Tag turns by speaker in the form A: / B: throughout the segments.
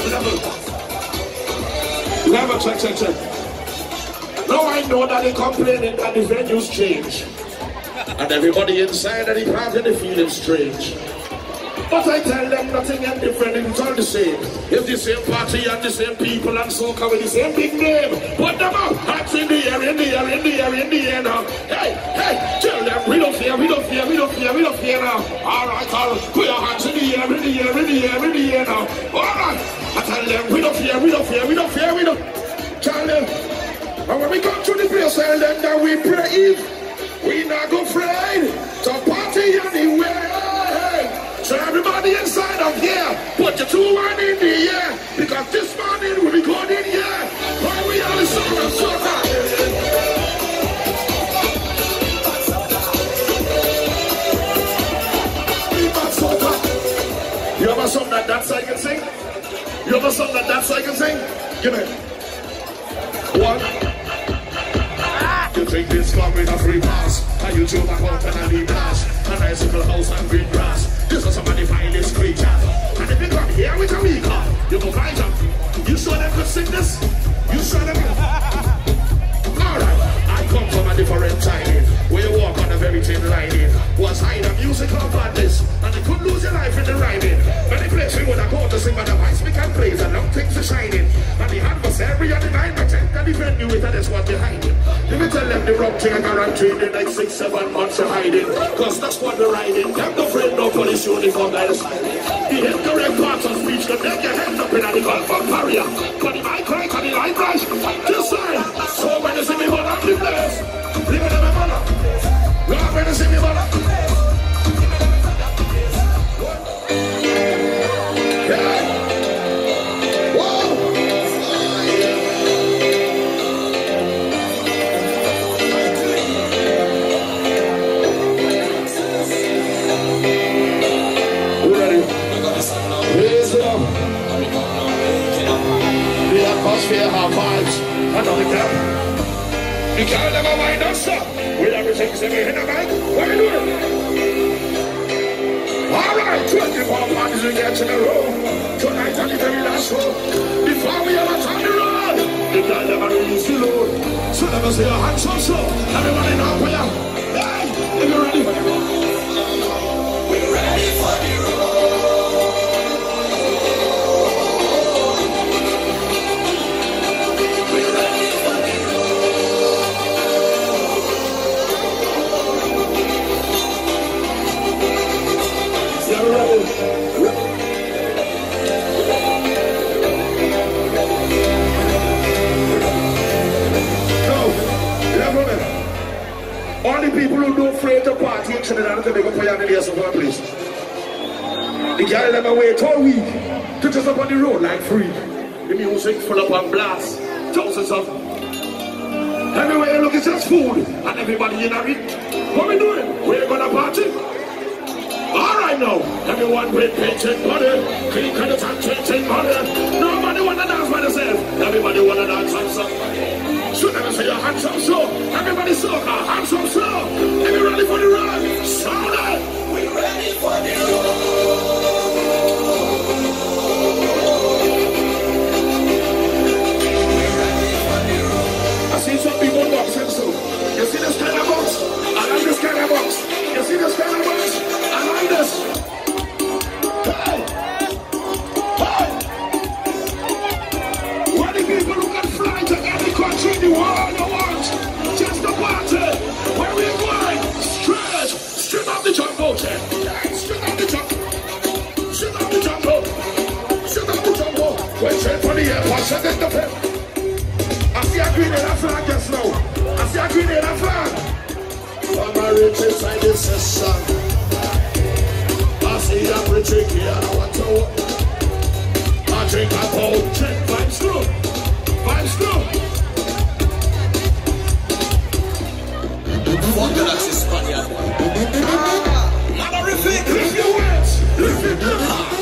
A: Level, check. Now I know that they complaining that the venues change. And everybody inside of the party, they feeling strange. But I tell them nothing is different, it's all the same. It's the same party and the same people and soca with the same big name. Put them up, hands in the air now. Hey, tell them we don't fear now. Alright, put your hands in the air now. Alright, I tell them we don't fear. Tell them, and when we come to the place, tell them that we pray. We not go afraid to party anywhere. So everybody inside of here, put your 2 1 in the air, because this morning we'll be going in here. Why we are the Soaka Til. You have a song that dance I can sing? You have a song that dance I can sing? Give me. 1. You think this club with a free pass, and you throw back out and I leave blast, a nice little house and green grass. This is somebody find this creature. And if you come here with a weaker, you go find them. You sure them could sing this? You sure them? Alright, I come from a different timing, where you walk on a very thin lining. Was high the musical badness, and you could lose your life in the rhyming. Many places we would have gone to sing, but the voice we can play, and long things are shining. And the adversary and the mind pretend that defend you with, and that's what behind it. If you tell them the wrong thing, I guarantee the next 6, 7 months you're hiding. Cause that's what we're riding. Them no afraid, no police uniform guys. The incorrect parts of speech, the neck your head up in the golf barrier. Can the mic cry, can the light rise? Just say, so when you see me hold up the place, leave it in my mother. Lord, when you see me hold up. Atmosphere, our vibes, another cap. You can't never wind us up with everything singing in the mic. What are you doing? Alright, 24 parties we get in a row. Tonight on the very last show. Before we ever turn the road, you can't never release the load. So never say your hands up so. Everybody know where you are. Hey, if you're ready for the road. We're ready for the road. All the people who don't afraid to party in Trinidad can make up for your millions of our place. The girl never wait all week to just up on the road like free. The music full up on blast, thousands of. Everywhere you look it's just food and everybody in a it. What we doing? We're gonna party. Alright now, everyone with painted body, clean kind of painted body. Nobody wanna dance by themselves. Everybody wanna dance on somebody. So never say your hands up slow. Everybody soca, hands up slow. Are you ready for the run? Sound it. We're ready for the run. I see some people boxing so. You see this kind of box? I like this kind of box. You see this kind of box? I like this. Hey! Hey! What the people who can fly to any country in the world you want? Just the party. Where we going? Straight off the jumbo. Straight off the jumbo. Straight off the jumbo. Straight off the jumbo. We're straight for the airport. Set it the pep. I see a green in a flag just now. I see a green in a flag. I'm a rich inside this session. I see a pretty here. I want to walk. I drink a bowl. Drink vibes through. Vibes through. Fuck the Nazi Spaniard. Honorific. Lift your words. Lift it up.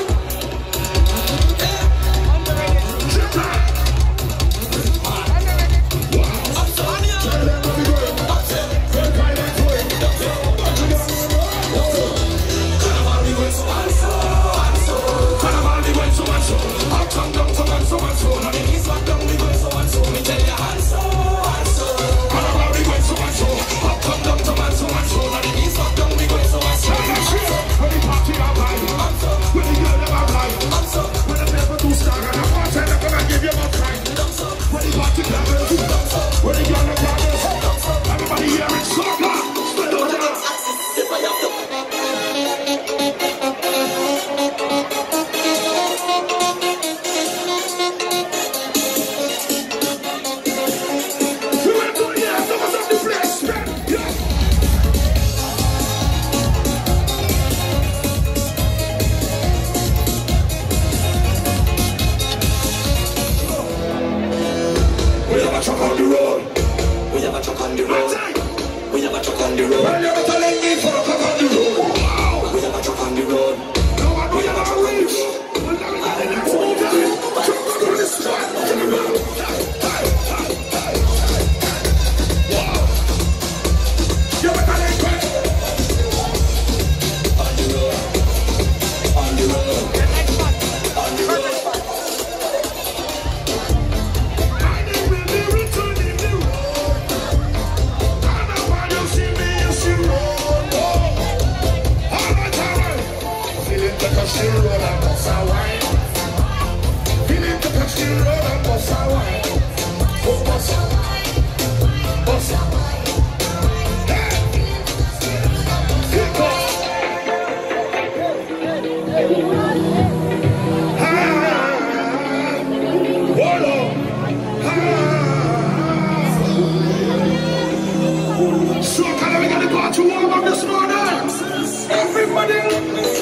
A: Come down. the road. Well, you better let me fuck up on the road. Wow, we never drop on the road. No one will ever reach. We'll never get the next move. Drop up on this spot. Wow. You better let me on the road. On the road. On the road. Soaka, we gotta go to warm up this morning. Everybody.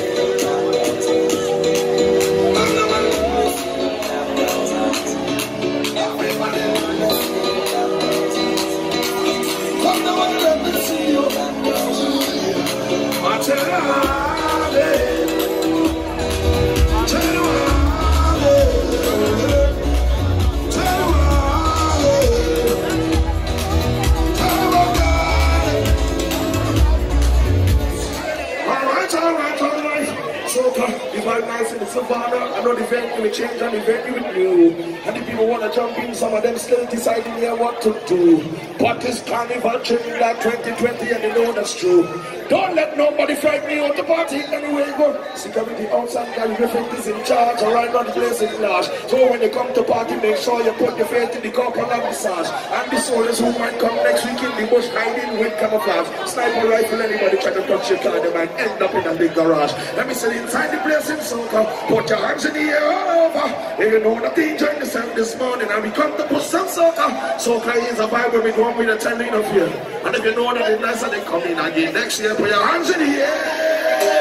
A: I know the venue will change and the venue will new. And the people want to jump in, some of them still deciding here what to do. But this carnival Trinidad 2020 and they know that's true. Don't let nobody frighten you out the party anywhere you go. Security outside, Gary Griffin is in charge. Alright, now the place is large. So when you come to party, make sure you put your faith in the couple and massage. And the soldiers who might come next week in the bush hiding with camouflage. Sniper rifle, anybody try to touch your car, they might end up in a big garage. Let me say inside the place in Soaka, put your hands in the air all over. If you know the danger in the sun this morning, and we come to put some Soaka. Soaka is a vibe where we go with a telling of you. And if you know that it's nice, they come in again next year. Put your hands in the air.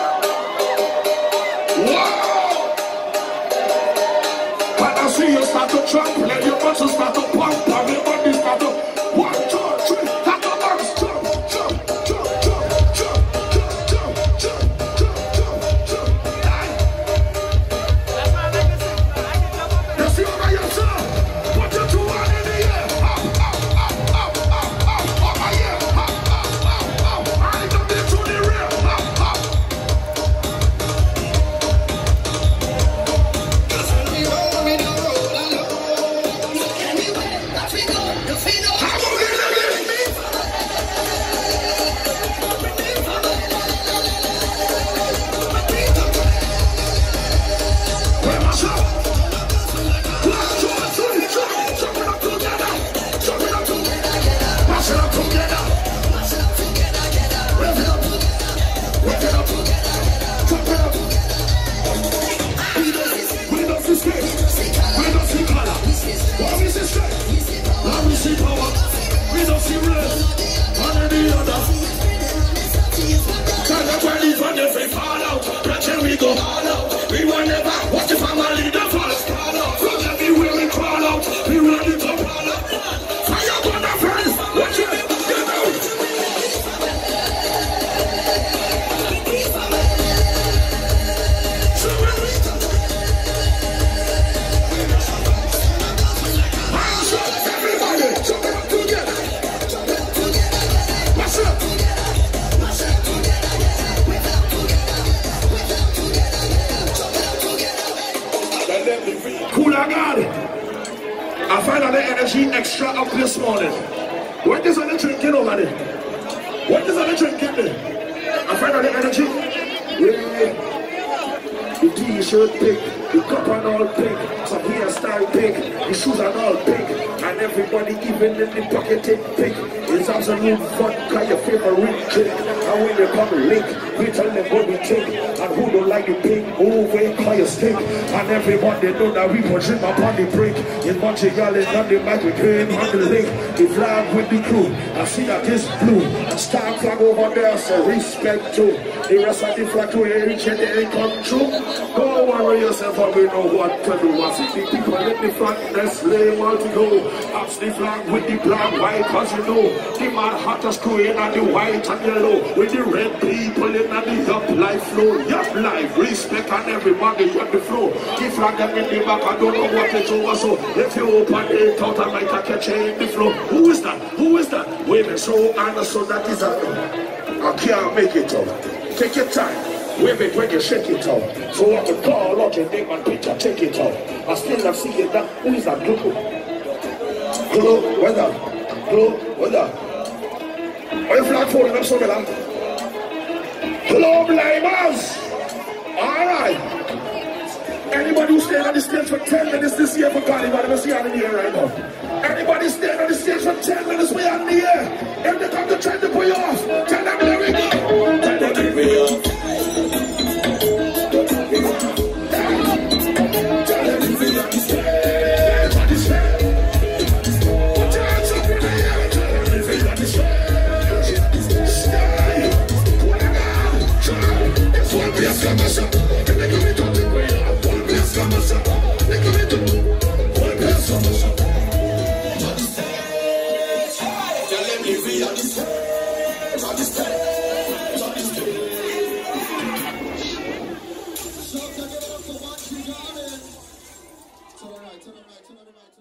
A: Wow! When I see you start to trample, let your muscles start to pump, and your body start to 1, 2, 3, have the arms jump, jump, jump, jump, jump, jump, jump, jump, jump, jump, jump. You see over yourself. Put your 2 hands in the air. Up, up, up, up, up, up, over here. Up, up, up, up. I don't need to the rear. Up, up. Just when we roll alone. Anywhere that we go, the feet of I'm gonna get it. Where my shot? 1, 2, 3, jump. Jump it up together. Jump it up together. Mash it up together. Mash it up together. Rev it up. Rev it up. Jump it up. We don't see straight. We don't see color. What we see straight. What we see power. We don't see red. One or the other. Tell the bodies when they fall out. That's where we go. We will never watch the family that falls. From everywhere we crawl out. We ready to crawl out. Fire on the friends. Watch it. Get out. Hands up, everybody. Jump it up together. Mash it up. Cool, I got it. I find all the energy extra up this morning. What is on the drinking over there? What is on the drinking there? I find all the energy. Yeah. The t-shirt big, the cup and all big, some hairstyle big, the shoes are all big, and everybody even in the pocket take big. It's absolute fun, cause your favorite drink. And when they come link, we tell them what we think. And who don't like the pink, move away, call your stick. And everybody know that we put drink upon the break. In Bunji Garlin on the mic, we came on the link. The flag with the crew, I see that it's blue. And star flag over there, so respect to the rest of the flag to reach and they come true. Don't worry yourself, and we know what to do. I see the people in the front, let's lay all to go. Ups the flag with the black, white, cause you know the man hottest crew in and the white and yellow. With the red people in and the up life flow. Yup life, respect and everybody on the floor. The flag them in the back, I don't know what it's over. So if you open it out, I might catch you in the floor. Who is that? Who is that? Women so and so that is a I can't make it out. Take your time. Women when you shake it out. So what to call out your name and picture, take it out. I still not see it. Who is that? Glow, weather. Glow, weather. Are you flag falling up so well? Hello, blimers. Alright. Anybody who stayed on the stage for 10 minutes this year for Carnival, let's see on the air right now. Anybody staying on the stage for 10 minutes, we on the air. If they come to try to pull you off, tell them there we go. Tell them there we go. Tell them there we go. On the stage. Dance up in the air. Tell them there we go. On the stage. Stay. What I got? Try. It's one way of coming up. Can they give me something? One way of coming up. They give me something. One way of coming up. Soaka, get up for Bunji Garlin. Turn right.